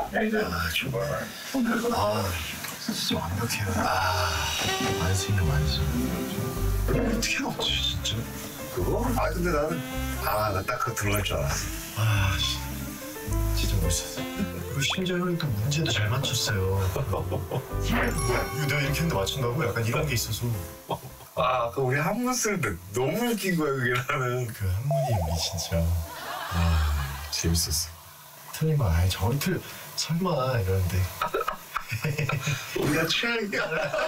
제발. 진짜 완벽해요. 완승이네, 완승. 어떻게 나왔지, 진짜? 그거? 근데 나는, 나 딱 그거 들어갈 줄 알았어. 진짜 멋있었어. 그리고 심지어 형이 또 문제도 잘 맞췄어요. 내가 이렇게 했는데 맞춘다고? 약간 이런 게 있어서. 아까 우리 한문 쓸 때 너무 웃긴 거야, 그게 나는. 그 한문이 우리 진짜. 재밌었어. 틀리면, 저리 틀려. 설마, 이러는데. 우리가 최악이야.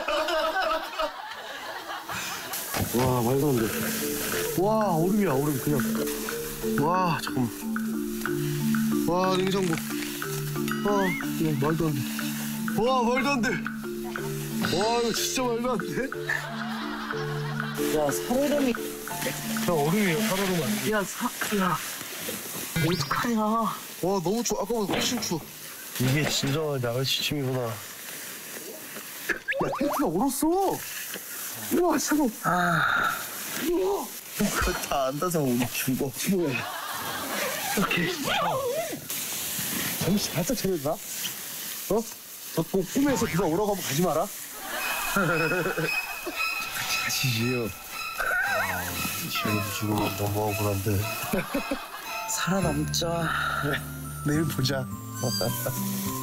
와, 말도 안 돼. 와, 얼음이야, 얼음, 그냥. 와, 잠깐만. 와, 냉장고. 와, 그냥 말도 안 돼. 와, 말도 안 돼. 와, 이거 진짜 말도 안 돼. 야, 살얼음이. 야, 얼음이에요, 살얼음 아니야. 야, 어떡하냐. 와, 너무 추워. 아까보다 훨씬 추워. 이게 진정한 야외 시침이구나. 야, 텐트가 얼었어. 우와, 차가워. 그거 다 앉아서 우리 죽어. 이렇게. 잠시 바짝 차려줘. 자꾸 꿈에서 비가 오라고 하면 가지 마라. 가시지요. 지금 죽으면 너무 억울한데. 살아남자. 그래, 내일 보자.